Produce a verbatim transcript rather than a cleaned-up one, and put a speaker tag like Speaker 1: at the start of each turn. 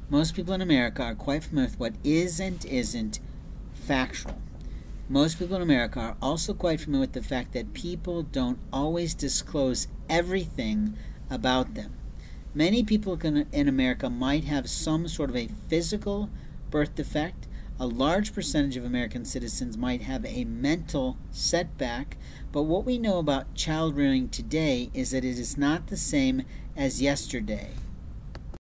Speaker 1: Most people in America are quite familiar with what is and isn't factual. Most people in America are also quite familiar with the fact that people don't always disclose everything about them. Many people in America might have some sort of a physical birth defect. A large percentage of American citizens might have a mental setback. But what we know about child rearing today is that it is not the same as yesterday.